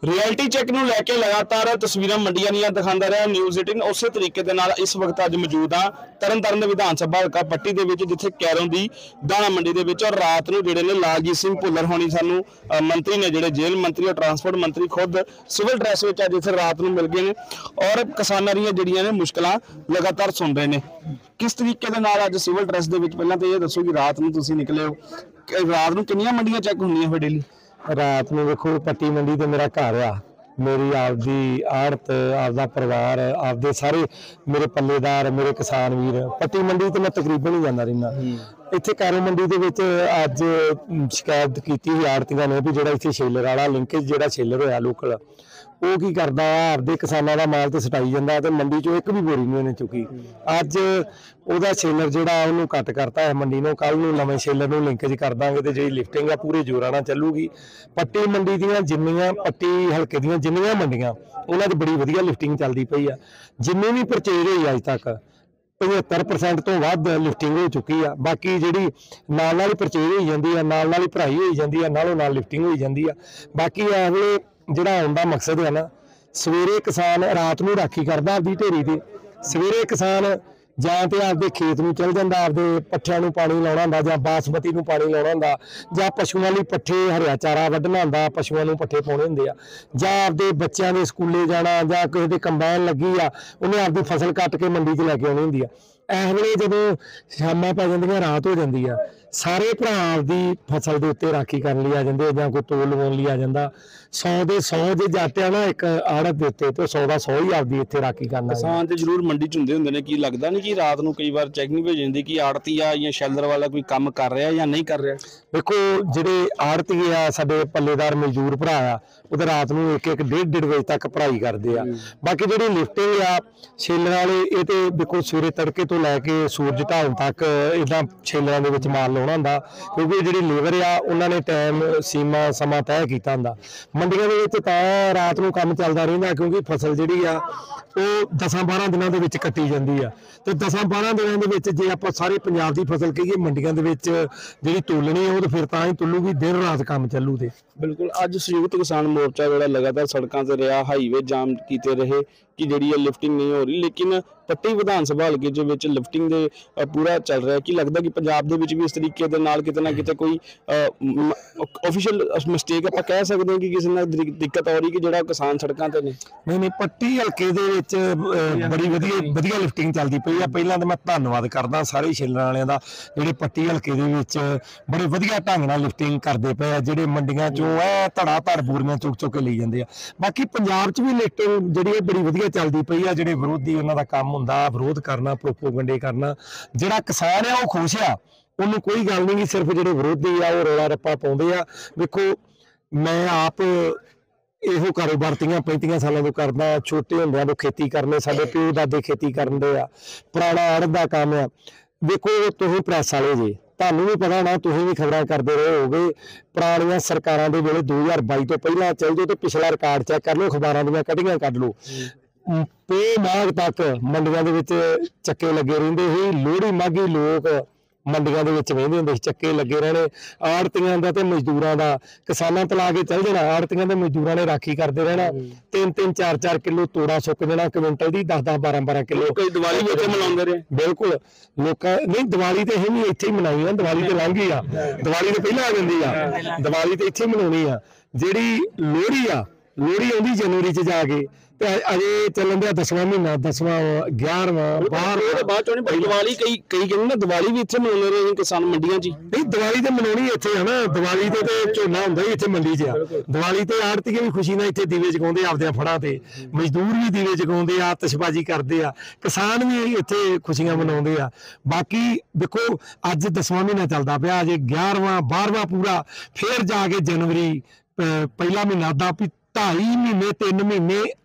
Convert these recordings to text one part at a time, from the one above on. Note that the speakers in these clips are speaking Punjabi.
रियलिटी चैक नूं लैके लगातार तस्वीरां मंडियां दीयां दिखांदा रहा न्यूज़ 18 उस तरीके दे नाल इस वक्त अज मौजूद हाँ तरनतारन दे विधान सभा हलका पट्टी दे विच जिथे कैरों दी दाणा मंडी दे विच और रात नूं जिहड़े ने लालजीत सिंह भुल्लर होनी सानू मंत्री ने जिहड़े जेल मंत्री और ट्रांसपोर्ट मंत्री खुद सिविल ड्रैस विच अज इत्थे रात नूं मिल गए ने और किसानां दीयां जिहड़ियां ने मुश्किलां लगातार सुन रहे ने। किस तरीके दे नाल अज सिविल ड्रैस दे विच पहलां तो ये दसो कि रात नूं तुसीं निकले हो रात नूं कितनियां मंडियां चैक होंदियां फिर डेली? रात में देखो पट्टी मंडी तो मेरा घर आ, मेरी आपदी आड़त आपदा परिवार आपदे सारे मेरे पल्लेदार मेरे किसान वीर पट्टी मंडी तो मैं तकरीबन ही जाता रहना। इत्थे कैरो मंडी दे विच अज शिकायत की आड़तियां ने भी जिहड़ा इत्थे शेलर वाला लिंकेज जिहड़ा शेलर होया लोकल वो की करदा आपदे किसानां दा माल तो सटाई जांदा ते मंडी चों एक भी बोरी नहीं उहने चुकी। अज ਉਹਦਾ ਸ਼ੇਲਰ ਜਿਹੜਾ ਉਹਨੂੰ ਕੱਟ ਕਰਤਾ ਹੈ ਮੰਡੀ ਨੂੰ, ਕੱਲ ਨੂੰ ਨਵੇਂ ਸ਼ੇਲਰ ਨੂੰ ਲਿੰਕੇਜ ਕਰ ਦਾਂਗੇ ਤੇ ਜਿਹੜੀ ਲਿਫਟਿੰਗ ਆ ਪੂਰੇ ਜ਼ੋਰਾਂ ਨਾਲ ਚੱਲੂਗੀ। ਪੱਟੀ ਮੰਡੀ ਦੀਆਂ ਜਿੰਨੀਆਂ ਪੱਟੀ ਹਲਕੇ ਦੀਆਂ ਜਿੰਨੀਆਂ ਮੰਡੀਆਂ ਉਹਨਾਂ 'ਚ ਬੜੀ ਵਧੀਆ ਲਿਫਟਿੰਗ ਚੱਲਦੀ ਪਈ ਆ। ਜਿੰਨੀ ਵੀ ਪਰਚੇਜ ਹੋਈ ਅੱਜ ਤੱਕ 75% ਤੋਂ ਵੱਧ ਲਿਫਟਿੰਗ ਹੋ ਚੁੱਕੀ ਆ। ਬਾਕੀ ਜਿਹੜੀ ਨਾਲ ਨਾਲ ਹੀ ਪਰਚੇਜ ਹੋਈ ਜਾਂਦੀ ਆ, ਨਾਲ ਨਾਲ ਹੀ ਭਰਾਈ ਹੋਈ ਜਾਂਦੀ ਆ, ਨਾਲੋਂ ਨਾਲ ਲਿਫਟਿੰਗ ਹੋਈ ਜਾਂਦੀ ਆ। ਬਾਕੀ ਇਹ ਵੇਲੇ ਜਿਹੜਾ ਆਉਣ ਦਾ ਮਕਸਦ ਹੈ ਨਾ, ਸਵੇਰੇ ਕਿਸਾਨ ਰਾਤ ਨੂੰ ਰਾਖੀ ਕਰਦਾ ਆਪਦੀ ਢੇਰੀ ਤੇ, ਸਵੇਰੇ ਕਿਸਾਨ ਜਾਂ ਤੇ ਆਪਦੇ ਖੇਤ ਨੂੰ ਚਲ ਜਾਂਦਾ, ਆਪਦੇ ਪੱਠਿਆਂ ਨੂੰ ਪਾਣੀ ਲਾਉਣਾ ਹੁੰਦਾ ਜਾਂ ਬਾਸਮਤੀ ਨੂੰ ਪਾਣੀ ਲਾਉਣਾ ਹੁੰਦਾ ਜਾਂ ਪਸ਼ੂਆਂ ਲਈ ਪੱਠੇ ਹਰਿਆ ਚਾਰਾ ਵੱਢਣਾ ਹੁੰਦਾ, ਪਸ਼ੂਆਂ ਨੂੰ ਪੱਠੇ ਪਾਉਣੇ ਹੁੰਦੇ ਆ, ਜਾਂ ਆਪਦੇ ਬੱਚਿਆਂ ਦੇ ਸਕੂਲੇ ਜਾਣਾ ਜਾਂ ਕਿਸੇ ਦੇ ਕੰਬਾਈਨ ਲੱਗੀ ਆ ਉਹਨੇ ਆਪਦੀ ਫਸਲ ਕੱਟ ਕੇ ਮੰਡੀ 'ਚ ਲੈ ਕੇ ਆਉਣੀ ਹੁੰਦੀ ਆ। ਇਸ ਵੇਲੇ ਜਦੋਂ ਸ਼ਾਮਾਂ ਪੈ ਜਾਂਦੀਆਂ ਰਾਤ ਹੋ ਜਾਂਦੀ ਆ, ਸਾਰੇ ਭਰਾ ਆਪਦੀ ਫਸਲ ਦੇ ਉੱਤੇ ਰਾਖੀ ਕਰਨ ਲਈ ਆ ਜਾਂਦੇ ਜਾਂ ਕੋਈ ਤੋਲ ਲਵਾਉਣ ਲਈ ਆ ਜਾਂਦਾ। 100 ਦੇ 100 ਜੇ ਜਾਟਿਆ ਨਾ ਇੱਕ ਆੜਤ ਦੇ ਉੱਤੇ ਤੇ 100 ਦਾ 100 ਹੀ ਆਪਦੀ ਇੱਥੇ ਰਾਖੀ ਕਰਨਾ। ਕਿਸਾਨ ਤੇ ਜ਼ਰੂਰ ਮੰਡੀ 'ਚ ਹੁੰਦੇ ਨੇ, ਕੀ ਲੱਗਦਾ ਨਹੀਂ ਕਿ ਰਾਤ ਨੂੰ ਕਈ ਵਾਰ ਚੈੱਕ ਨਹੀਂ ਭੇਜ ਜਾਂਦੀ ਕਿ ਆੜਤੀ ਆ ਜਾਂ ਸ਼ੈਲਰ ਵਾਲਾ ਕੋਈ ਕੰਮ ਕਰ ਰਿਹਾ ਜਾਂ ਨਹੀਂ ਕਰ ਰਿਹਾ? ਦੇਖੋ ਜਿਹੜੇ ਆੜਤੀ ਆ ਸਾਡੇ ਪੱਲੇਦਾਰ ਮਜ਼ਦੂਰ ਭਰਾ ਆ ਉਹ ਤਾਂ ਰਾਤ ਨੂੰ 1-1 1:30 ਵਜੇ ਤੱਕ ਭਰਾਈ ਕਰਦੇ ਆ। ਬਾਕੀ ਜਿਹੜੀ ਲਿਫਟਿੰਗ ਆ ਛੇਲਰ ਵਾਲੇ ਇਹ ਤੇ ਦੇਖੋ ਸਵੇਰੇ ਤੜਕੇ ਤੋਂ ਲੈ ਕੇ ਸੂਰਜ ਢਲਣ ਤੱਕ ਇਦਾਂ ਛੇਲਰਾਂ ਦੇ ਵਿੱਚ ਮਾਲ ਲਾਉਣਾ ਹੁੰਦਾ, ਕਿਉਂਕਿ ਜਿਹੜੀ ਲੇਬਰ ਆ ਉਹਨਾਂ ਨੇ ਟਾਈਮ ਸੀਮਾ ਸਮਾਂ ਤੈਅ ਕੀਤਾ ਹੁੰਦਾ। ਮੰਡੀਆਂ ਦੇ ਵਿੱਚ ਤਾਂ ਰਾਤ ਨੂੰ ਕੰਮ ਚੱਲਦਾ ਰਹਿੰਦਾ ਕਿਉਂਕਿ ਫਸਲ ਜਿਹੜੀ ਆ ਉਹ 10-12 ਦਿਨਾਂ ਦੇ ਵਿੱਚ ਕੱਟੀ ਜਾਂਦੀ ਆ ਤੇ 10-12 ਦਿਨਾਂ ਦੇ ਵਿੱਚ ਜੇ ਆਪਾਂ ਸਾਰੇ ਪੰਜਾਬ ਦੀ ਫਸਲ ਕਹੀਏ ਮੰਡੀਆਂ ਦੇ ਵਿੱਚ ਜਿਹੜੀ ਤੋਲਣੀ ਉਹ ਤਾਂ ਫਿਰ ਤਾਂ ਹੀ ਤੁੱਲੂਗੀ, ਦਿਨ ਰਾਤ ਕੰਮ ਚੱਲੂ। ਤੇ ਬਿਲਕੁਲ ਅੱਜ ਸੰਯੁਕਤ ਕਿਸਾਨ ਮੋਰਚਾ ਜਿਹੜਾ ਲਗਾਤਾਰ ਸੜਕਾਂ ਤੇ ਰਿਹਾ, ਹਾਈਵੇ ਜਾਮ ਕੀਤੇ ਰਹੇ कि जी लिफ्टिंग नहीं हो रही, लेकिन पट्टी विधान सभा हल्के के विच लिफ्टिंग दे पूरा चल रहा है। कि लगता कि पंजाब दे विच भी इस तरीके दे नाल किते ना किते कोई ऑफिशियल मिसटेक आप कह सकते हैं कि किसी ने दिक्कत आ रही कि जिहड़ा किसान सड़कों ते ने? नहीं पट्टी हल्के दे विच बड़ी वधिया लिफ्टिंग चलदी पई आ। पहिलां तो मैं धन्नवाद करदा सारे शेलरां वालियां दा जिहड़े पट्टी हल्के दे विच बड़े वधिया ढंग नाल लिफ्टिंग करदे पए आ, जिहड़े मंडियां चों धड़ा धड़ बोरियां चुक के लई जांदे आ। बाकी पंजाब च भी लिफ्टिंग जिहड़ी बड़ी वधिया चलदी पई आ। जिहड़े विरोधी उन्हां दा काम हुंदा विरोध करना, प्रोपोगंडे करना, जिहड़ा किसान आ वो खुश आ, उन्होंने कोई गल नहीं। सिर्फ जिहड़े विरोधी आ वो रौला रप्पा पाउंदे आ। देखो मैं आप ਇਹੋ ਕਾਰੋਬਾਰ 35 ਸਾਲਾਂ ਤੋਂ ਕਰਦਾ, ਛੋਟੇ ਹੁੰਦਿਆਂ ਤੋਂ ਖੇਤੀ ਕਰਨੇ, ਸਾਡੇ ਪਿਓ ਦਾਦੇ ਖੇਤੀ ਕਰਦੇ ਆ, ਪੁਰਾਣਾ ਆੜਤ ਦਾ ਕੰਮ ਆ। ਦੇਖੋ ਤੁਸੀਂ ਪ੍ਰੈਸ ਵਾਲੇ ਜੇ, ਤੁਹਾਨੂੰ ਵੀ ਪਤਾ ਨਾ, ਤੁਸੀਂ ਵੀ ਖਬਰਾਂ ਕਰਦੇ ਰਹੇ ਹੋਗੇ ਪੁਰਾਣੀਆਂ ਸਰਕਾਰਾਂ ਦੇ ਵੇਲੇ 2022 ਤੋਂ ਪਹਿਲਾਂ ਚੱਲ ਜਾਓ ਤੇ ਪਿਛਲਾ ਰਿਕਾਰਡ ਚੈੱਕ ਕਰ ਲਓ, ਅਖਬਾਰਾਂ ਦੀਆਂ ਕਟੀਆਂ ਕੱਢ ਲਓ, ਪੇ ਮਾਘ ਤੱਕ ਮੰਡੀਆਂ ਦੇ ਵਿੱਚ ਚੱਕੇ ਲੱਗੇ ਰਹਿੰਦੇ ਸੀ। ਲੋਹੜੀ ਮਾਘੀ ਲੋਕ ਮੰਡੀਆਂ ਦੇ ਵਿੱਚ ਵਹਿੰਦੇ ਹੁੰਦੇ ਸੀ, ਚੱਕੇ ਲੱਗੇ ਰਹਿਣੇ ਆੜਤੀਆਂ ਦਾ ਤੇ ਮਜ਼ਦੂਰਾਂ ਦਾ। ਕਿਸਾਨਾਂ ਤਲਾ ਕੇ ਚੱਲ ਜਾਣਾ, ਆੜਤੀਆਂ ਤੇ ਮਜ਼ਦੂਰਾਂ ਨੇ ਰਾਖੀ ਕਰਦੇ ਰਹਿਣਾ। 3-3 4-4 ਕਿਲੋ ਤੋੜਾ ਸੁੱਕ ਜਾਣਾ ਕੁਇੰਟਲ ਦੀ, 10-10 12-12 ਕਿਲੋ। ਦੀਵਾਲੀ ਵੀ ਇੱਥੇ ਮਨਾਉਂਦੇ ਰਹੇ? ਬਿਲਕੁਲ ਲੋਕਾਂ ਨਹੀਂ, ਦੀਵਾਲੀ ਤੇ ਇਹ ਵੀ ਇੱਥੇ ਹੀ ਮਨਾਈ ਆ, ਦੀਵਾਲੀ ਤੇ ਲੰਘ ਗਈ ਆ, ਦੀਵਾਲੀ ਤੋਂ ਪਹਿਲਾਂ ਆ ਜਾਂਦੀ ਆ, ਦੀਵਾਲੀ ਤੇ ਇੱਥੇ ਮਨਾਉਣੀ ਆ। ਜਿਹੜੀ ਲੋਹੜੀ ਆ, ਲੋਹੜੀ ਆਉਂਦੀ ਜਨਵਰੀ 'ਚ ਜਾ ਕੇ ਤੇ ਅਜੇ ਚੱਲਣ ਦਿਆ 10ਵਾਂ ਮਹੀਨਾ, 10ਵਾਂ 11ਵਾਂ 12ਵਾਂ ਬਾਅਦ ਚੋਂ ਨਹੀਂ। ਦੀਵਾਲੀ ਕਈ ਕਹਿੰਦੇ ਨਾ ਦੀਵਾਲੀ ਵੀ ਇੱਥੇ ਮਨਾਉਂਦੇ ਰਹੇ ਕਿਸਾਨ ਮੰਡੀਆਂ 'ਚ। ਨਹੀਂ ਦੀਵਾਲੀ ਤੇ ਮਨਾਉਣੀ ਇੱਥੇ ਆ ਨਾ, ਦੀਵਾਲੀ ਤੇ ਝੋਨਾ ਹੁੰਦਾ ਹੀ ਇੱਥੇ ਮੰਡੀ 'ਚ ਆ। ਦੀਵਾਲੀ ਤੇ ਆੜਤੀਏ ਵੀ ਖੁਸ਼ੀ ਨਾਲ ਇੱਥੇ ਦੀਵੇ ਜਗਾਉਂਦੇ ਆਪਦੇ ਫੜਾਂ ਤੇ, ਮਜ਼ਦੂਰ ਵੀ ਦੀਵੇ ਜਗਾਉਂਦੇ ਆ, ਆਤਿਸ਼ਬਾਜ਼ੀ ਕਰਦੇ ਆ, ਕਿਸਾਨ ਵੀ ਇੱਥੇ ਖੁਸ਼ੀਆਂ ਮਨਾਉਂਦੇ ਆ। ਬਾਕੀ ਦੇਖੋ ਅੱਜ 10ਵਾਂ ਮਹੀਨਾ ਚੱਲਦਾ ਪਿਆ, ਅਜੇ 11ਵਾਂ 12ਵਾਂ ਪੂਰਾ, ਫਿਰ ਜਾ ਕੇ ਜਨਵਰੀ ਪਹਿਲਾ ਮਹੀਨਾ ਦਾ ਵੀ 2.5 ਮਹੀਨੇ 3 ਮਹੀਨੇ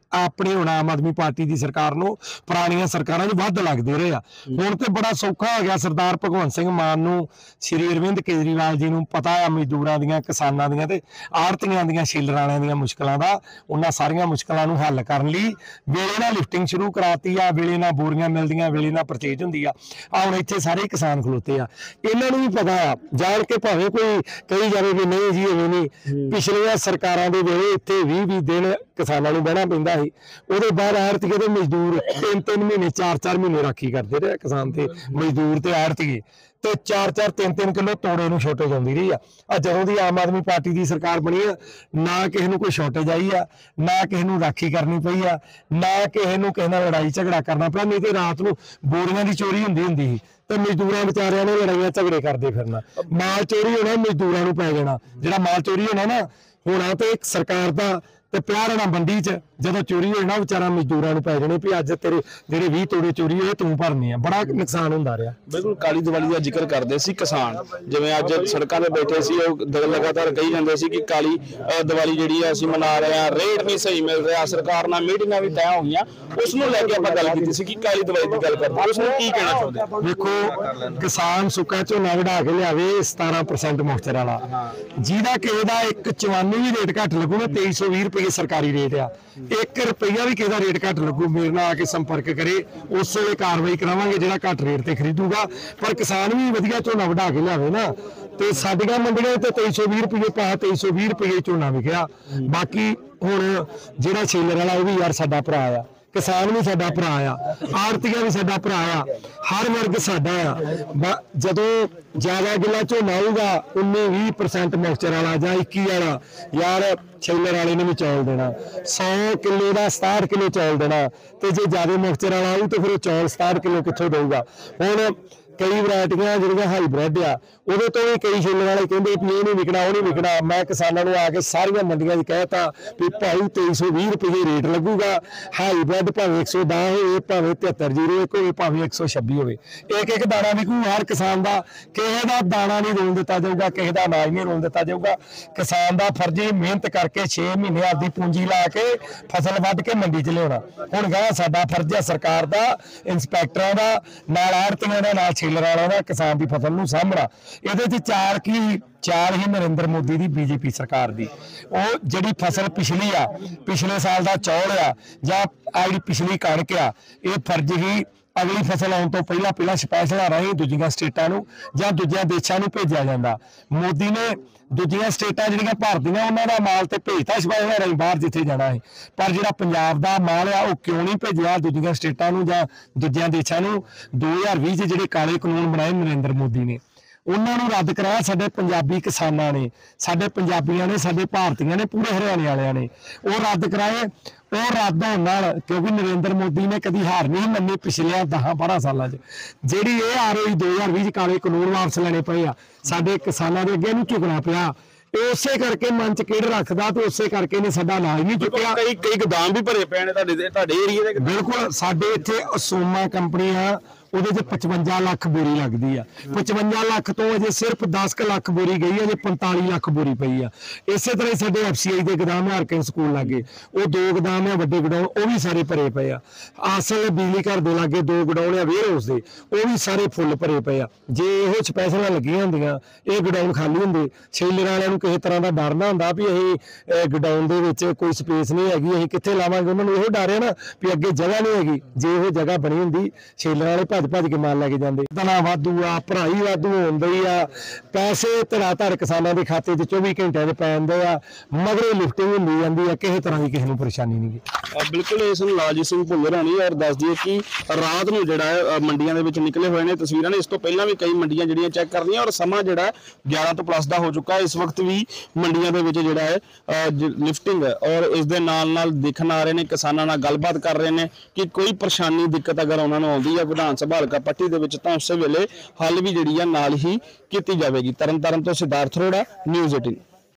ਆਪਣੇ ਹੁਣ ਆਮ ਆਦਮੀ ਪਾਰਟੀ ਦੀ ਸਰਕਾਰ ਨੂੰ ਪੁਰਾਣੀਆਂ ਸਰਕਾਰਾਂ 'ਚ ਵੱਧ ਲੱਗਦੇ ਰਹੇ ਆ। ਹੁਣ ਤੇ ਬੜਾ ਸੌਖਾ ਹੋ ਗਿਆ ਸਰਦਾਰ ਭਗਵੰਤ ਸਿੰਘ ਮਾਨ ਨੂੰ, ਸ਼੍ਰੀ ਅਰਵਿੰਦ ਕੇਜਰੀਵਾਲ ਜੀ ਨੂੰ ਪਤਾ ਆ ਮਜ਼ਦੂਰਾਂ ਦੀਆਂ, ਕਿਸਾਨਾਂ ਦੀਆਂ ਤੇ ਆੜ੍ਹਤੀਆਂ ਦੀਆਂ, ਸ਼ੀਲਰ ਵਾਲਿਆਂ ਦੀਆਂ ਮੁਸ਼ਕਲਾਂ ਦਾ। ਉਹਨਾਂ ਸਾਰੀਆਂ ਮੁਸ਼ਕਲਾਂ ਨੂੰ ਹੱਲ ਕਰਨ ਲਈ ਵੇਲੇ ਨਾਲ ਲਿਫਟਿੰਗ ਸ਼ੁਰੂ ਕਰਾਤੀ ਆ, ਵੇਲੇ ਨਾਲ ਬੋਰੀਆਂ ਮਿਲਦੀਆਂ, ਵੇਲੇ ਨਾਲ ਪਰਚੇਜ ਹੁੰਦੀ ਆ। ਹੁਣ ਇੱਥੇ ਸਾਰੇ ਕਿਸਾਨ ਖਲੋਤੇ ਆ, ਇਹਨਾਂ ਨੂੰ ਵੀ ਪਤਾ ਆ, ਜਾਣ ਕੇ ਭਾਵੇਂ ਕੋਈ ਕਹੀ ਜਾਵੇ ਕਿ ਨਹੀਂ ਜੀ ਐਵੇਂ ਨਹੀਂ। ਪਿਛਲੀਆਂ ਸਰਕਾਰਾਂ ਦੇ ਵੇਲੇ ਇੱਥੇ 20-20 ਦਿਨ ਕਿਸਾਨਾਂ ਨੂੰ ਬਹਿਣਾ ਪੈਂਦਾ ਸੀ। ਉਹਦੇ ਬਾਅਦ ਆੜ੍ਹਤੀਏ ਤੇ ਮਜ਼ਦੂਰ 3-3 ਮਹੀਨੇ 4-4 ਮਹੀਨੇ ਰਾਖੀ ਕਰਦੇ ਰਹੇ ਕਿਸਾਨ ਤੇ ਮਜ਼ਦੂਰ ਤੇ ਆੜ੍ਹਤੀਏ, ਤੇ 4-4 3-3 ਕਿਲੋ ਤੋੜੇ ਨੂੰ ਸ਼ਾਰਟੇਜ ਆਉਂਦੀ ਰਹੀ ਆ। ਜਦੋਂ ਦੀ ਆਮ ਆਦਮੀ ਪਾਰਟੀ ਦੀ ਸਰਕਾਰ ਬਣੀ ਆ, ਨਾ ਕਿਸੇ ਨੂੰ ਕੋਈ ਸ਼ਾਰਟੇਜ ਆਈ ਆ, ਨਾ ਕਿਸੇ ਨੂੰ ਰਾਖੀ ਕਰਨੀ ਪਈ ਆ, ਨਾ ਕਿਸੇ ਨੂੰ ਕਿਸੇ ਨਾਲ ਲੜਾਈ ਝਗੜਾ ਕਰਨਾ ਪਿਆ। ਨਹੀਂ ਤੇ ਰਾਤ ਨੂੰ ਬੋਰੀਆਂ ਦੀ ਚੋਰੀ ਹੁੰਦੀ ਸੀ ਤੇ ਮਜ਼ਦੂਰਾਂ ਵਿਚਾਰਿਆਂ ਨੇ ਲੜਾਈਆਂ ਝਗੜੇ ਕਰਦੇ ਫਿਰਨਾ। ਮਾਲ ਚੋਰੀ ਹੋਣਾ, ਮਜ਼ਦੂਰਾਂ ਨੂੰ ਪੈ ਜਾਣਾ। ਜਿਹੜਾ ਮਾਲ ਚੋਰੀ ਹੋਣਾ ਤੇ ਇੱਕ ਸਰਕਾਰ ਦਾ ਤੇ ਪਿਆਰ ਨਾਲ ਮੰਡੀ 'ਚ ਜਦੋਂ ਚੋਰੀ ਹੋਈ ਨਾ, ਵਿਚਾਰਾ ਮਜ਼ਦੂਰਾਂ ਨੂੰ ਪੈ ਜਾਣੇ ਵੀ ਅੱਜ ਤੇਰੇ ਜਿਹੜੇ 20 ਤੋੜੇ ਚੋਰੀ ਹੋਏ ਤੂੰ ਭਰਨੇ ਆ। ਬੜਾ ਨੁਕਸਾਨ ਹੁੰਦਾ ਰਿਹਾ। ਬਿਲਕੁਲ ਕਾਲੀ ਦੀਵਾਲੀ ਦਾ ਜ਼ਿਕਰ ਕਰਦੇ ਸੀ ਕਿਸਾਨ, ਜਿਵੇਂ ਅੱਜ ਸੜਕਾਂ ਤੇ ਬੈਠੇ ਸੀ, ਉਹ ਲਗਾਤਾਰ ਕਹੀ ਜਾਂਦੇ ਸੀ ਕਿ ਕਾਲੀ ਦੀਵਾਲੀ ਜਿਹੜੀ ਆ ਅਸੀਂ ਮਨਾ ਰਹੇ ਹਾਂ, ਰੇਟ ਨਹੀਂ ਸਹੀ ਮਿਲ ਰਿਹਾ, ਸਰਕਾਰ ਨਾਲ ਮੀਟਿੰਗਾਂ ਵੀ ਤੈਅ ਹੋਈਆਂ। ਉਸ ਨੂੰ ਲੈ ਕੇ ਆਪਾਂ ਗੱਲ ਕੀਤੀ ਸੀ ਕਿ ਕਾਲੀ ਦੀਵਾਲੀ ਦੀ ਗੱਲ ਕਰਦੇ, ਉਸ ਨੂੰ ਕੀ ਕਹਿਣਾ ਚਾਹੁੰਦੇ? ਦੇਖੋ, ਕਿਸਾਨ ਸੁੱਕਾ ਝੋਨਾ ਵਢਾ ਕੇ ਲਿਆਵੇ 17% ਮੋਇਸਚਰ ਵਾਲਾ, ਜਿਹਦਾ ਕਿਸੇ ਦਾ ਇੱਕ ਚਵਾਨੀ ਵੀ ਰੇਟ ਘੱਟ ਲੱਗੂ ਨਾ, 2320 ਰੁਪਏ ਸਰਕਾਰੀ ਰੇਟ ਆ। 1 ਰੁਪਈਆ ਵੀ ਕਿਸੇ ਦਾ ਰੇਟ ਘੱਟ ਲੱਗੂ, ਮੇਰੇ ਨਾਲ ਆ ਕੇ ਸੰਪਰਕ ਕਰੇ, ਉਸ ਵੇਲੇ ਕਾਰਵਾਈ ਕਰਾਵਾਂਗੇ ਜਿਹੜਾ ਘੱਟ ਰੇਟ ਤੇ ਖਰੀਦੂਗਾ। ਪਰ ਕਿਸਾਨ ਵੀ ਵਧੀਆ ਝੋਨਾ ਵਢਾ ਕੇ ਲਿਆਵੇ ਨਾ। ਤੇ ਸਾਡੀਆਂ ਮੰਡੀਆਂ ਤੇ 2320 ਰੁਪਏ ਪਾ, 2320 ਰੁਪਏ ਝੋਨਾ ਵਿਕਿਆ। ਬਾਕੀ ਹੁਣ ਜਿਹੜਾ ਛੇਲਰ ਵਾਲਾ ਉਹ ਵੀ ਯਾਰ ਸਾਡਾ ਭਰਾ ਆ, ਕਿਸਾਨ ਵੀ ਸਾਡਾ ਭਰਾ ਆ, ਆੜ੍ਹਤੀਆ ਵੀ ਸਾਡਾ ਭਰਾ ਆ, ਹਰ ਵਰਗ ਸਾਡਾ ਆ। ਜਦੋਂ ਜ਼ਿਆਦਾ ਗਿੱਲਾ ਝੋਨਾ ਆਊਗਾ 19-20% ਮੋਇਸਚਰ ਵਾਲਾ ਜਾਂ 21 ਵਾਲਾ, ਯਾਰ ਛੇਲਰ ਵਾਲੇ ਨੇ ਵੀ ਚੌਲ ਦੇਣਾ। 100 ਕਿਲੋ ਦਾ 67 ਕਿਲੋ ਚੌਲ ਦੇਣਾ, ਤੇ ਜੇ ਜ਼ਿਆਦਾ ਮੋਇਸਚਰ ਵਾਲਾ ਆਊ ਤਾਂ ਫਿਰ ਉਹ ਚੌਲ 67 ਕਿਲੋ ਕਿੱਥੋਂ ਦੇਊਗਾ? ਹੁਣ ਕਈ ਵੈਰਾਈਟੀਆਂ ਜਿਹੜੀਆਂ ਹਾਈਬ੍ਰਿਡ ਆ, ਉਹਦੇ ਤੋਂ ਵੀ ਕਈ ਛੇਲਰ ਵਾਲੇ ਕਹਿੰਦੇ ਵੀ ਇਹ ਨਹੀਂ ਵਿਕਣਾ, ਉਹ ਨਹੀਂ ਵਿਕਣਾ। ਮੈਂ ਕਿਸਾਨਾਂ ਨੂੰ ਆ ਕੇ ਸਾਰੀਆਂ ਮੰਡੀਆਂ 'ਚ ਕਹਿਤਾ ਵੀ ਭਾਈ 2320 ਰੁਪਏ ਰੇਟ ਲੱਗੂਗਾ। ਹਾਈਬ੍ਰਿਡ ਭਾਵੇਂ 110 ਹੋਵੇ, ਭਾਵੇਂ 7301 ਹੋਵੇ, ਭਾਵੇਂ 126 ਹੋਵੇ, ਇੱਕ ਦਾਣਾ ਵਿਕੂ ਹਰ ਕਿਸਾਨ ਦਾ। ਕਿਸੇ ਦਾ ਦਾਣਾ ਨਹੀਂ ਰੋਲ ਦਿੱਤਾ ਜਾਊਗਾ, ਕਿਸੇ ਦਾ ਅਨਾਜ ਨਹੀਂ ਰੋਲ ਦਿੱਤਾ ਜਾਊਗਾ। ਕਿਸਾਨ ਦਾ ਫਰਜ਼ ਹੈ ਮਿਹਨਤ ਕਰਕੇ 6 ਮਹੀਨੇ ਆਪਦੀ ਪੂੰਜੀ ਲਾ ਕੇ ਫਸਲ ਵੱਢ ਕੇ ਮੰਡੀ 'ਚ ਲਿਆਉਣਾ। ਹੁਣ ਗਾ ਸਾਡਾ ਫਰਜ਼ ਹੈ ਸਰਕਾਰ ਦਾ, ਇੰਸਪੈਕਟਰਾਂ ਦਾ, ਨਾਲ ਆੜ੍ਹਤੀਆਂ ਦਾ, ਨਾਲ ਛੇਲਰ ਵਾਲਿਆਂ ਦਾ, ਕਿਸਾਨ ਦੀ ਫਸਲ ਨੂੰ ਸਾਂਭਣਾ। ਇਹਦੇ 'ਚ ਚਾਲ ਹੀ ਨਰਿੰਦਰ ਮੋਦੀ ਦੀ, ਬੀਜੇਪੀ ਸਰਕਾਰ ਦੀ। ਉਹ ਜਿਹੜੀ ਫਸਲ ਪਿਛਲੀ ਆ, ਪਿਛਲੇ ਸਾਲ ਦਾ ਚੌਲ ਆ ਜਾਂ ਆੜੀ ਪਿਛਲੀ ਕਣਕ ਆ, ਇਹ ਫਰਜ਼ ਹੀ ਅਗਲੀ ਫਸਲ ਆਉਣ ਤੋਂ ਪਹਿਲਾਂ ਸਪੈਸ਼ਲ ਰਾਹੀਂ ਦੂਜੀਆਂ ਸਟੇਟਾਂ ਨੂੰ ਜਾਂ ਦੂਜਿਆਂ ਦੇਸ਼ਾਂ ਨੂੰ ਭੇਜਿਆ ਜਾਂਦਾ। ਮੋਦੀ ਨੇ ਦੂਜੀਆਂ ਸਟੇਟਾਂ ਜਿਹੜੀਆਂ ਭਾਰਤੀਆਂ ਉਹਨਾਂ ਦਾ ਮਾਲ ਤੇ ਭੇਜਤਾ ਸਪੈਸ਼ਲ ਰਾਹੀਂ ਬਾਹਰ ਜਿੱਥੇ ਜਾਣਾ ਹੈ, ਪਰ ਜਿਹੜਾ ਪੰਜਾਬ ਦਾ ਮਾਲ ਆ ਉਹ ਕਿਉਂ ਨਹੀਂ ਭੇਜਿਆ ਦੂਜੀਆਂ ਸਟੇਟਾਂ ਨੂੰ ਜਾਂ ਦੂਜਿਆਂ ਦੇਸ਼ਾਂ ਨੂੰ? 2020 'ਚ ਜਿਹੜੇ ਕਾਲੇ ਕਾਨੂੰਨ ਬਣਾਏ ਨਰਿੰਦਰ ਮੋਦੀ ਨੇ, ਉਹਨਾਂ ਨੂੰ ਰੱਦ ਕਰਾਇਆ ਸਾਡੇ ਪੰਜਾਬੀ ਕਿਸਾਨਾਂ ਨੇ, ਸਾਡੇ ਪੰਜਾਬੀਆਂ ਨੇ, ਸਾਡੇ ਭਾਰਤੀਆਂ ਨੇ, ਪੂਰੇ ਹਰਿਆਣੇ ਵਾਲਿਆਂ ਨੇ ਉਹ ਰੱਦ ਕਰਾਏ। ਉਹ ਰੱਦ ਹੋਣ ਨਾਲ, ਕਿਉਂਕਿ ਨਰਿੰਦਰ ਮੋਦੀ ਨੇ ਕਦੀ ਹਾਰ ਨਹੀਂ ਮੰਨੀ ਪਿਛਲੇ 10-12 ਸਾਲਾਂ 'ਚ। ਜਿਹੜੀ ਇਹ ROE 2020 'ਚ ਕਾਲੇ ਕਾਨੂੰਨ ਵਾਪਸ ਲੈਣੇ ਪਏ ਆ, ਸਾਡੇ ਕਿਸਾਨਾਂ ਦੇ ਅੱਗੇ ਨੂੰ ਝੁਕਣਾ ਪਿਆ। ਉਸੇ ਕਰਕੇ ਮਨ 'ਚ ਕਿਹੜ ਰੱਖਦਾ ਤੇ ਉਸੇ ਕਰਕੇ ਨੇ ਸਾਡਾ ਨਾਂ ਨਹੀਂ ਚੁੱਕਿਆ। ਕਈ ਗੋਦਾਮ ਵੀ ਭਰੇ ਪਏ ਨੇ ਤੁਹਾਡੇ ਏਰੀਏ ਦੇ। ਬਿਲਕੁਲ, ਸਾਡੇ ਇੱਥੇ ਅਸੋਮਾ ਕੰਪਨੀ ਆ, ਉਹਦੇ 'ਚ 55 ਲੱਖ ਬੋਰੀ ਲੱਗਦੀ ਆ। 55 ਲੱਖ ਤੋਂ ਅਜੇ ਸਿਰਫ 10 ਲੱਖ ਬੋਰੀ ਗਈ ਹੈ, ਅਜੇ 45 ਲੱਖ ਬੋਰੀ ਪਈ ਆ। ਇਸੇ ਤਰ੍ਹਾਂ ਹੀ ਸਾਡੇ FCI ਦੇ ਗੋਦਾਮ ਹਰਕਿਨ ਸਕੂਲ ਲਾਗੇ, ਉਹ 2 ਗੋਦਾਮ ਆ ਵੱਡੇ ਗੋਡਾਊਨ, ਉਹ ਵੀ ਸਾਰੇ ਭਰੇ ਪਏ ਆ। ਅਸਲ ਬਿਜਲੀ ਘਰ ਦੇ ਲਾਗੇ 2 ਗੋਡਾਊਨ ਆ ਵੇਅਰ ਹਾਊਸ ਦੇ, ਉਹ ਵੀ ਸਾਰੇ ਫੁੱਲ ਭਰੇ ਪਏ ਆ। ਜੇ ਇਹੋ ਸਪੈਸ਼ਲਾਂ ਲੱਗੀਆਂ ਹੁੰਦੀਆਂ, ਇਹ ਗੋਡਾਊਨ ਖਾਲੀ ਹੁੰਦੇ। ਛੇਲਰ ਵਾਲਿਆਂ ਨੂੰ ਕਿਸੇ ਤਰ੍ਹਾਂ ਦਾ ਡਰ ਨਾ ਹੁੰਦਾ ਵੀ ਇਹ ਗੋਡਾਊਨ ਦੇ ਵਿੱਚ ਕੋਈ ਸਪੇਸ ਨਹੀਂ ਹੈਗੀ, ਅਸੀਂ ਕਿੱਥੇ ਲਾਵਾਂਗੇ। ਉਹਨਾਂ ਨੂੰ ਇਹੋ ਡਰ ਹੈ ਨਾ ਵੀ ਅੱਗੇ ਜਗ੍ਹਾ ਨਹੀਂ ਹੈਗੀ। ਜੇ ਉਹ ਜਗ੍ਹਾ ਬਣੀ ਹੁੰਦੀ, ਛੇਲਰ ਵਾਲੇ ਭੱਜ ਕੇ ਮਾਲ ਲੈ ਕੇ ਜਾਂਦੇ। ਤਨਾ ਵਾਧੂ ਆ, ਭਰਾਈ ਵਾਧੂ ਹੁੰਦੇ ਆ, ਪੈਸੇ ਧੜ ਕਿਸਾਨਾਂ ਦੇ ਖਾਤੇ 'ਚ 24 ਘੰਟਿਆਂ ਦੇ ਪੈ ਜਾਂਦੇ ਆ, ਮਗਰੇ ਲਿਫਟਿੰਗ ਹੁੰਦੀ ਜਾਂਦੀ ਆ, ਕਿਸੇ ਤਰ੍ਹਾਂ ਦੀ ਕਿਸੇ ਨੂੰ ਪਰੇਸ਼ਾਨੀ ਨਹੀਂ ਗੀ। ਬਿਲਕੁਲ, ਇਸ ਨੂੰ ਲਾਲਜੀਤ ਸਿੰਘ ਭੁੱਲਰ ਹੋਣੀ ਔਰ ਦੱਸ ਦਈਏ ਕਿ ਰਾਤ ਨੂੰ ਜਿਹੜਾ ਹੈ ਮੰਡੀਆਂ ਦੇ ਵਿੱਚ ਨਿਕਲੇ ਹੋਏ ਨੇ ਤਸਵੀਰਾਂ ਨੇ। ਇਸ ਤੋਂ ਪਹਿਲਾਂ ਵੀ ਕਈ ਮੰਡੀਆਂ ਜਿਹੜੀਆਂ ਚੈੱਕ ਕਰਨੀਆਂ, ਔਰ ਸਮਾਂ ਜਿਹੜਾ 11 ਤੋਂ ਪਲੱਸ ਦਾ ਹੋ ਚੁੱਕਾ ਹੈ। ਇਸ ਵਕਤ ਵੀ ਮੰਡੀਆਂ ਦੇ ਵਿੱਚ ਜਿਹੜਾ ਹੈ ਲਿਫਟਿੰਗ ਹੈ, ਔਰ ਇਸ ਦੇ ਨਾਲ ਦੇਖਣ ਆ ਰਹੇ ਨੇ, ਕਿਸਾਨਾਂ ਨਾਲ ਗੱਲਬਾਤ ਕਰ ਰਹੇ ਨੇ ਕਿ ਕੋਈ ਪਰੇਸ਼ਾਨੀ ਦਿੱਕਤ ਅਗਰ ਉਹਨਾਂ ਨੂੰ ਆਉਂਦੀ ਹੈ ਵਿਧਾਨ ਸਭਾ ਹਲਕਾ ਪੱਟੀ ਦੇ ਵਿੱਚ, ਤਾਂ ਉਸੇ ਵੇਲੇ ਹੱਲ ਵੀ ਜਿਹੜੀ ਆ ਨਾਲ ਹੀ ਕੀਤੀ ਜਾਵੇਗੀ। ਤਰਨਤਾਰਨ ਤੋਂ ਸਿਧਾਰਥ ਅਰੋੜਾ, ਨਿਊਜ਼ 18।